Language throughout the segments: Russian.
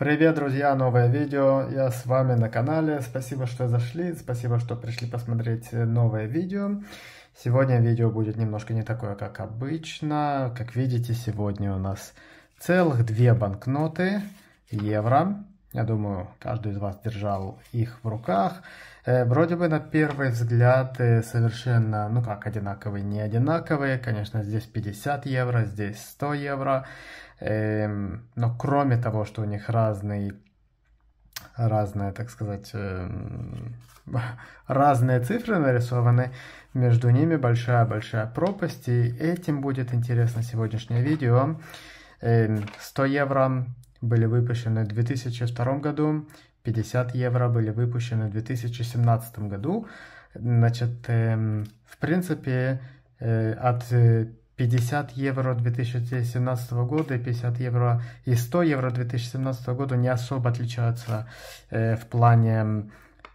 Привет, друзья! Новое видео. Я с вами на канале. Спасибо, что зашли. Спасибо, что пришли посмотреть новое видео. Сегодня видео будет немножко не такое, как обычно. Как видите, сегодня у нас целых две банкноты евро. Я думаю, каждый из вас держал их в руках. Вроде бы на первый взгляд совершенно, одинаковые, не одинаковые. Конечно, здесь 50 евро, здесь 100 евро. Но кроме того, что у них разные, так сказать, разные цифры нарисованы, между ними большая пропасть, и этим будет интересно сегодняшнее видео. 100 евро были выпущены в 2002 году, 50 евро были выпущены в 2017 году. Значит, в принципе, от 50 евро 2017 года и 50 евро и 100 евро 2017 года не особо отличаются в плане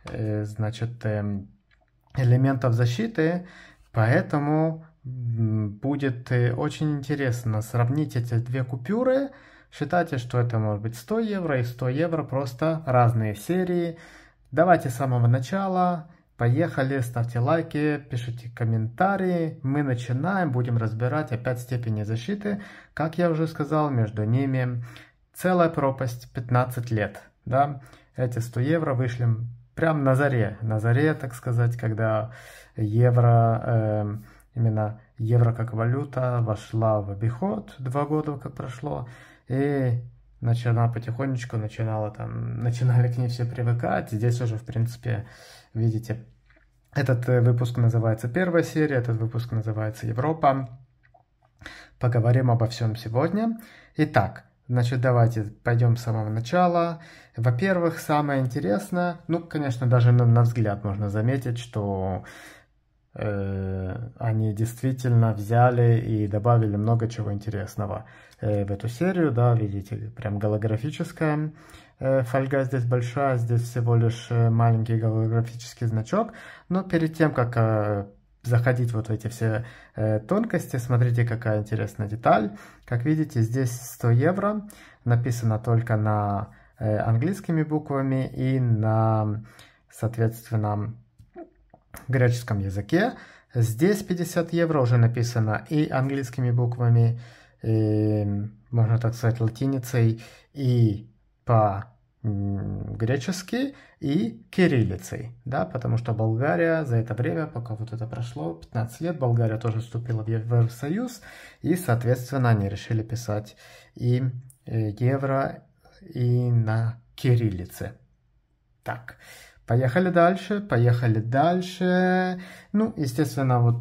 элементов защиты, поэтому будет очень интересно сравнить эти две купюры. Считайте, что это может быть 100 евро и 100 евро, просто разные серии. Давайте с самого начала. Поехали, ставьте лайки, пишите комментарии. Мы начинаем, будем разбирать опять степени защиты. Как я уже сказал, между ними целая пропасть, 15 лет. Да? Эти 100 евро вышли прям на заре, так сказать, когда евро, именно евро как валюта вошла в обиход, 2 года как прошло, и потихонечку начинали к ней все привыкать. Здесь уже, в принципе, видите, этот выпуск называется первая серия, этот выпуск называется Европа. Поговорим обо всем сегодня. Итак, давайте пойдем с самого начала. Во-первых, самое интересное, конечно, даже на взгляд можно заметить, что они действительно взяли и добавили много чего интересного в эту серию. Да, видите, прям голографическая фольга здесь большая, здесь всего лишь маленький голографический значок. Но перед тем, как заходить вот в эти все тонкости, смотрите, какая интересная деталь. Как видите, здесь 100 евро, написано только на английскими буквами и на, соответственно, греческом языке. Здесь 50 евро уже написано и английскими буквами, и, можно так сказать, латиницей, и по-гречески, и кириллицей, да, потому что Болгария за это время, пока вот это прошло, 15 лет, Болгария тоже вступила в Евросоюз, и, соответственно, они решили писать и евро, и на кириллице. Так. Поехали дальше. Естественно, вот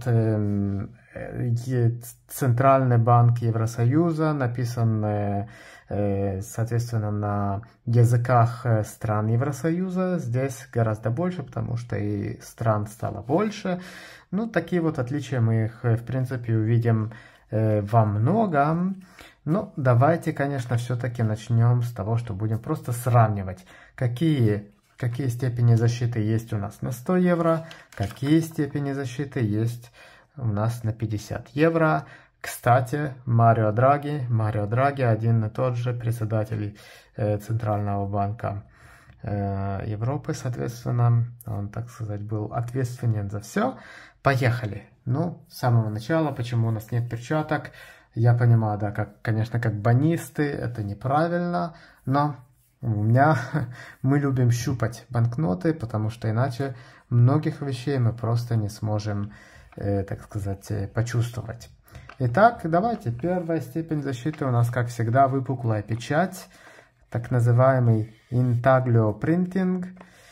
Центральный банк Евросоюза написан, соответственно, на языках стран Евросоюза. Здесь гораздо больше, потому что и стран стало больше. Такие вот отличия мы их, в принципе, увидим во многом. Но давайте, конечно, все-таки начнем с того, что будем просто сравнивать, какие степени защиты есть у нас на 100 евро, какие степени защиты есть у нас на 50 евро. Кстати, Марио Драги один и тот же председатель Центрального банка Европы, соответственно, он, так сказать, был ответственен за все. Поехали. С самого начала, почему у нас нет перчаток, я понимаю, да, конечно, как банисты, это неправильно, но мы любим щупать банкноты, потому что иначе многих вещей мы просто не сможем, так сказать, почувствовать. Итак, давайте, первая степень защиты у нас, как всегда, выпуклая печать, так называемый intaglio printing.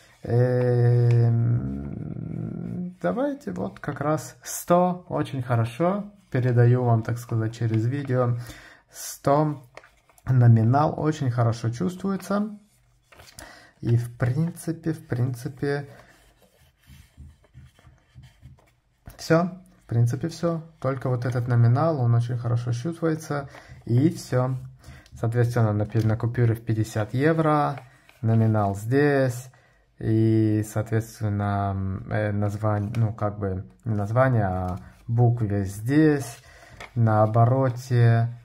Давайте, вот как раз 100, очень хорошо, передаю вам, так сказать, через видео, 100. Номинал очень хорошо чувствуется. И в принципе, все. В принципе, все. Только вот этот номинал, он очень хорошо чувствуется. И все. Соответственно, на купюре в 50 евро. Номинал здесь. И, соответственно, название, не название, а буквы здесь. На обороте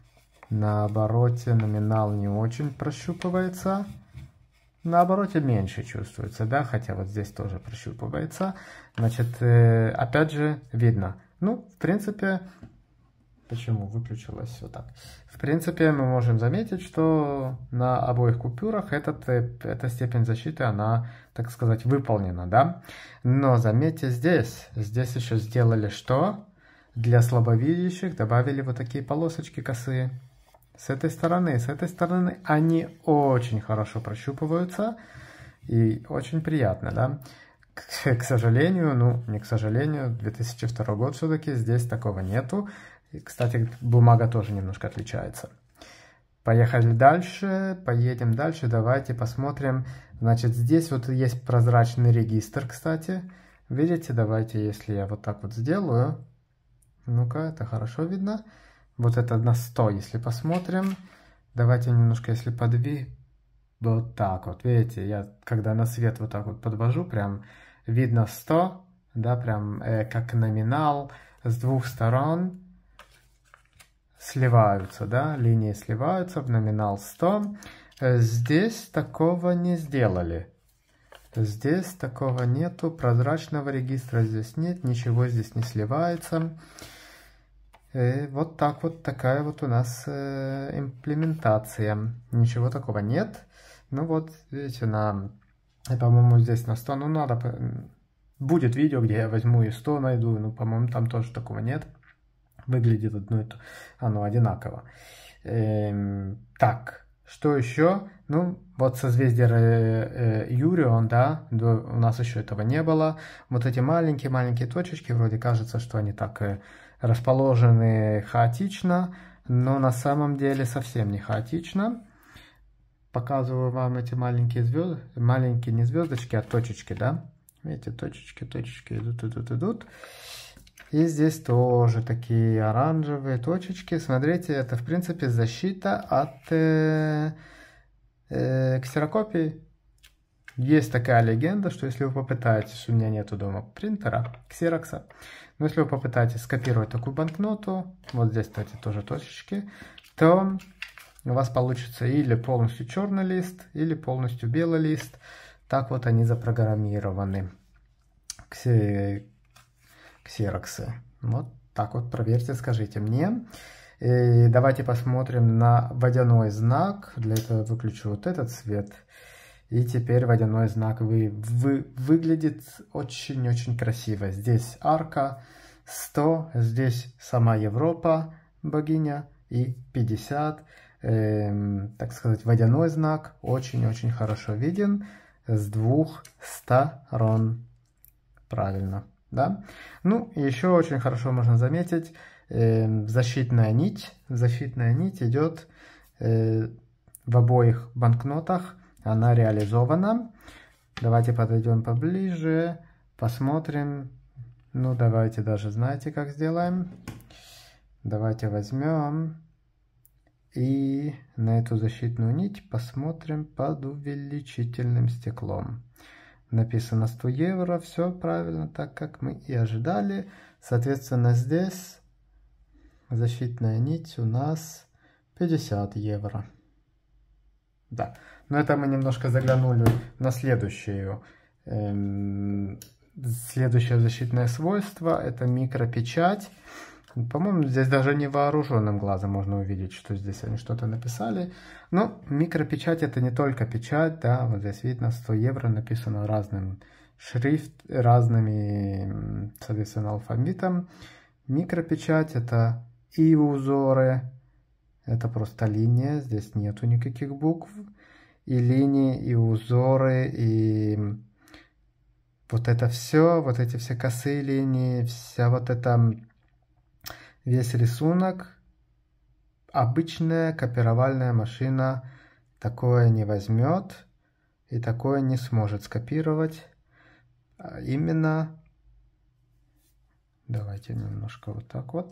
На обороте номинал не очень прощупывается. На обороте меньше чувствуется, да, хотя вот здесь тоже прощупывается. Значит, опять же, видно. Ну, в принципе, почему выключилось вот так? В принципе, мы можем заметить, что на обоих купюрах эта степень защиты, она, так сказать, выполнена, да. Но заметьте здесь еще сделали что? Для слабовидящих добавили вот такие полосочки косые. С этой стороны они очень хорошо прощупываются и очень приятно, да. К сожалению, ну не к сожалению, 2002 год все-таки, здесь такого нету. И, кстати, бумага тоже немножко отличается. Поехали дальше, поедем дальше, давайте посмотрим. Значит, здесь вот есть прозрачный регистр, кстати. Видите, давайте, если я вот так вот сделаю. Ну-ка, это хорошо видно. Вот это на 100, если посмотрим. Давайте немножко, если вот так вот. Видите, я когда на свет вот так вот подвожу, прям видно 100, да, прям как номинал с двух сторон сливаются, да, линии сливаются в номинал 100. Здесь такого не сделали. Здесь такого нету, прозрачного регистра здесь нет, ничего здесь не сливается. Вот так вот, такая вот у нас имплементация. Ничего такого нет. Ну вот, видите, по-моему, здесь на 100, ну надо, будет видео, где я возьму и 100 найду, ну, по-моему, там тоже такого нет. Выглядит оно одинаково. Так, что еще? Ну, вот созвездие Юрион, да, у нас еще этого не было. Вот эти маленькие-маленькие точечки, вроде кажется, что они так расположены хаотично, но на самом деле совсем не хаотично. Показываю вам эти маленькие звезды, маленькие не звездочки, а точечки, да. Видите, точечки идут. И здесь тоже такие оранжевые точечки. Смотрите, это в принципе защита от ксерокопии. Есть такая легенда, что если вы попытаетесь, у меня нету дома принтера, ксерокса, но если вы попытаетесь скопировать такую банкноту, вот здесь, кстати, тоже точечки, то у вас получится или полностью черный лист, или полностью белый лист. Так вот они запрограммированы, ксероксы. Вот так вот, проверьте, скажите мне. И давайте посмотрим на водяной знак. Для этого выключу вот этот цвет. И теперь водяной знак выглядит очень-очень красиво. Здесь арка 100, здесь сама Европа, богиня, и 50. Так сказать, водяной знак очень-очень хорошо виден с двух сторон. Правильно, да? Ну, и еще очень хорошо можно заметить защитная нить. Защитная нить идет в обоих банкнотах. Она реализована. Давайте подойдем поближе, посмотрим. Ну, давайте даже, знаете, как сделаем? Давайте возьмем и на эту защитную нить посмотрим под увеличительным стеклом. Написано 100 евро, все правильно, так как мы и ожидали. Соответственно, здесь защитная нить у нас 50 евро. Да, но это мы немножко заглянули на следующее защитное свойство. Это микропечать. По-моему, здесь даже невооруженным глазом можно увидеть, что здесь они что-то написали. Но микропечать это не только печать, да, вот здесь видно 100 евро написано разным разными, соответственно, алфавитом. Микропечать это и узоры, это просто линия, здесь нету никаких букв. И линии, и узоры, и вот это все, вот эти все косые линии, вся вот эта... Весь рисунок, обычная копировальная машина такое не возьмет и такое не сможет скопировать. А именно, давайте немножко вот так вот.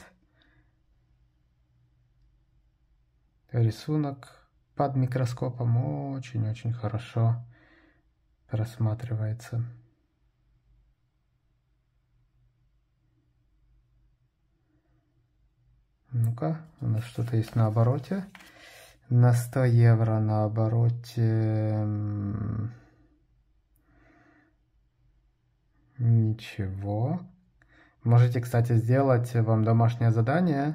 Рисунок под микроскопом очень-очень хорошо просматривается. Ну-ка, у нас что-то есть на обороте. На 100 евро на обороте... Ничего. Можете, кстати, сделать вам домашнее задание.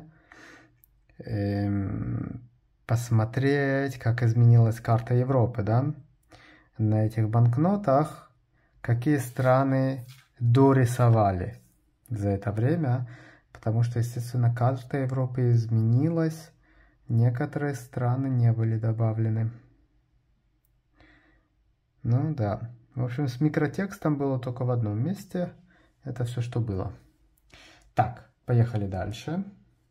Посмотреть, как изменилась карта Европы, да? На этих банкнотах какие страны дорисовали за это время. Потому что, естественно, карта Европы изменилась. Некоторые страны не были добавлены. Ну да. В общем, с микротекстом было только в одном месте. Это все, что было. Так, поехали дальше.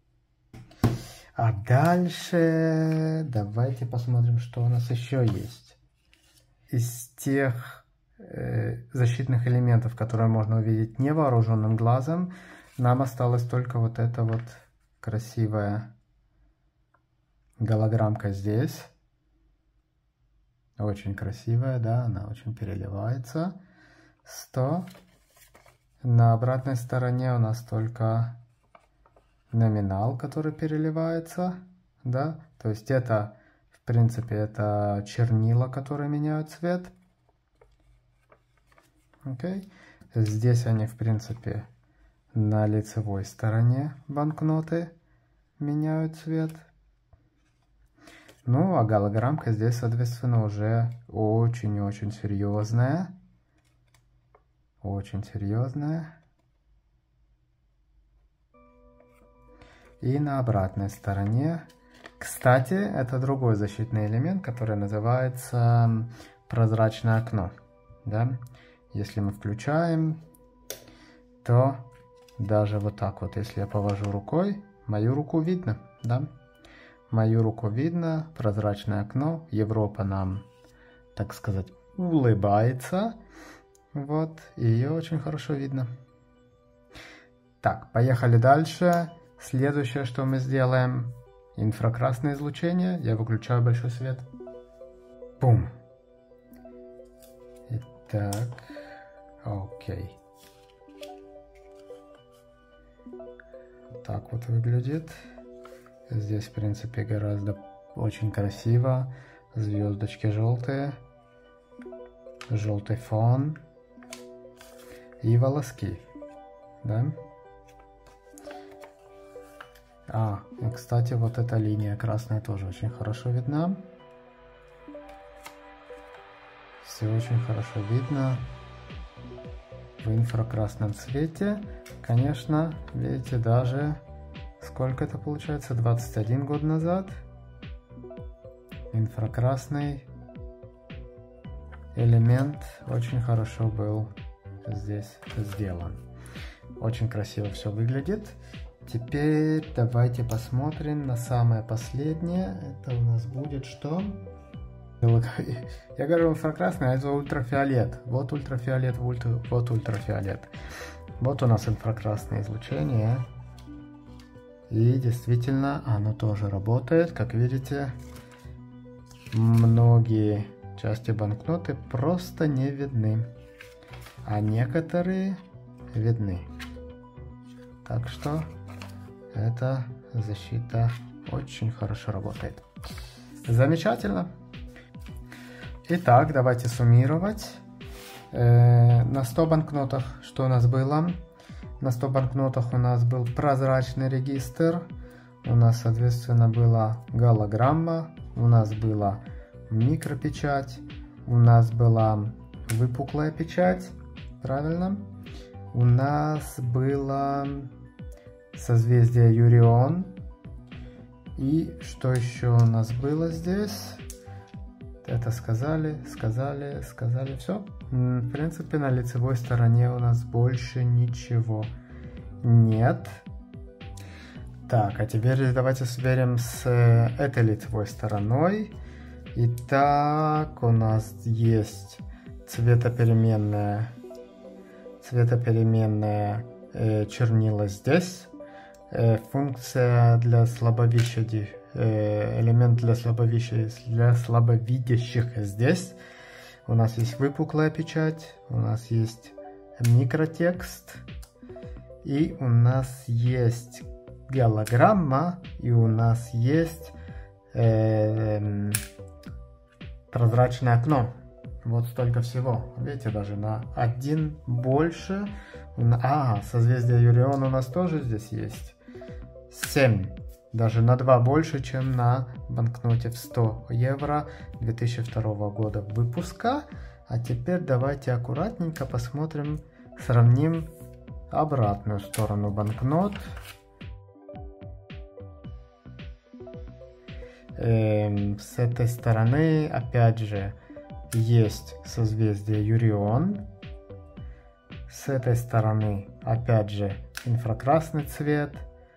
А дальше давайте посмотрим, что у нас еще есть. Из тех защитных элементов, которые можно увидеть невооруженным глазом, нам осталась только вот эта вот красивая голограммка здесь. Очень красивая, да, она очень переливается. 100. На обратной стороне у нас только номинал, который переливается, да. То есть это, в принципе, это чернила, которые меняют цвет. Окей. Здесь они, в принципе, на лицевой стороне банкноты меняют цвет. Ну, а голограммка здесь, соответственно, уже очень-очень серьезная. Очень серьезная. И на обратной стороне, кстати, это другой защитный элемент, который называется прозрачное окно. Да? Если мы включаем, то даже вот так вот, если я повожу рукой, мою руку видно, да? Мою руку видно, прозрачное окно, Европа нам, так сказать, улыбается, вот, и ее очень хорошо видно. Так, поехали дальше. Следующее, что мы сделаем, инфракрасное излучение. Я выключаю большой свет. Бум. Итак, окей. Так вот выглядит. Здесь, в принципе, гораздо очень красиво. Звездочки желтые. Желтый фон. И волоски. Да? И, кстати, вот эта линия красная тоже очень хорошо видна. Все очень хорошо видно. В инфракрасном цвете. Конечно, видите, даже... Сколько это получается? 21 год назад. Инфракрасный элемент очень хорошо был здесь сделан. Очень красиво все выглядит. Теперь давайте посмотрим на самое последнее. Это у нас будет что? Я говорю инфракрасный, а это ультрафиолет. Вот ультрафиолет, вот ультрафиолет. Вот у нас инфракрасное излучение. И действительно, оно тоже работает. Как видите, многие части банкноты просто не видны, а некоторые видны. Так что эта защита очень хорошо работает. Замечательно. Итак, давайте суммировать. На 100 банкнотах что у нас было? На 100 банкнотах у нас был прозрачный регистр, у нас, соответственно, была голограмма, у нас была микропечать, у нас была выпуклая печать, правильно? У нас было созвездие Юрион. И что еще у нас было здесь? Это сказали, все. В принципе, на лицевой стороне у нас больше ничего нет. Так, а теперь давайте сверим с этой лицевой стороной. Итак, у нас есть цветопеременная чернила здесь. Функция для слабовидящих, элемент для слабовидящих здесь. У нас есть выпуклая печать, у нас есть микротекст, и у нас есть голограмма, и у нас есть прозрачное окно. Вот столько всего. Видите, даже на один больше. Созвездие Юрион у нас тоже здесь есть. 7. Даже на 2 больше, чем на банкноте в 100 евро 2002 года выпуска. А теперь давайте аккуратненько посмотрим, сравним обратную сторону банкнот. С этой стороны, опять же, есть созвездие Юрион. С этой стороны, опять же, инфракрасный цвет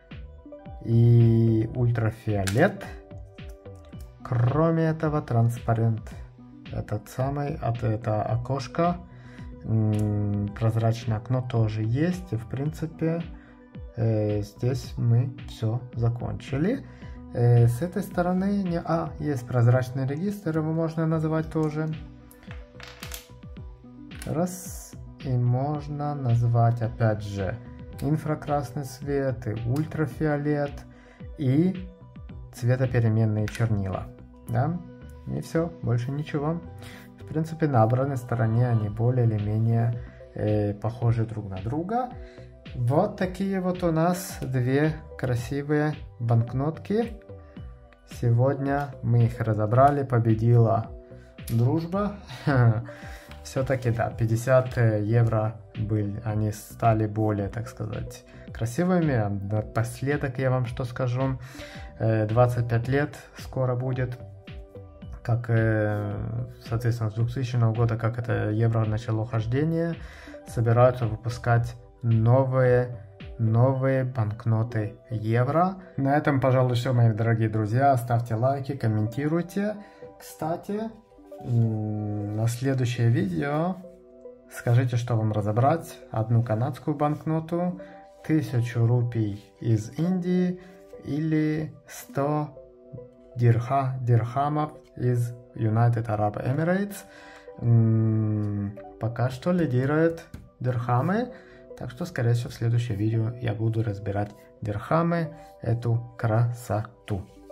и ультрафиолет. Кроме этого, транспарент. Это окошко. Прозрачное окно тоже есть. И в принципе, здесь мы все закончили. С этой стороны есть прозрачный регистр, его можно назвать тоже. И можно назвать опять же инфракрасный свет, и ультрафиолет, и цветопеременные чернила. Да? И все, больше ничего. В принципе, на обратной стороне они более или менее похожи друг на друга. Вот такие вот у нас две красивые банкнотки. Сегодня мы их разобрали, победила дружба. Все-таки, да, 50 евро были, они стали более, так сказать, красивыми. Напоследок я вам что скажу. 25 лет скоро будет, как, соответственно, с 2000 года, как это евро начало хождение, собираются выпускать новые банкноты евро. На этом, пожалуй, все, мои дорогие друзья. Ставьте лайки, комментируйте. Кстати, на следующее видео скажите, что вам разобрать. Одну канадскую банкноту, 1000 рупий из Индии или 100 дирхамов из United Arab Emirates. Пока что лидируют дирхамы. Так что, скорее всего, в следующем видео я буду разбирать дирхамы, эту красоту.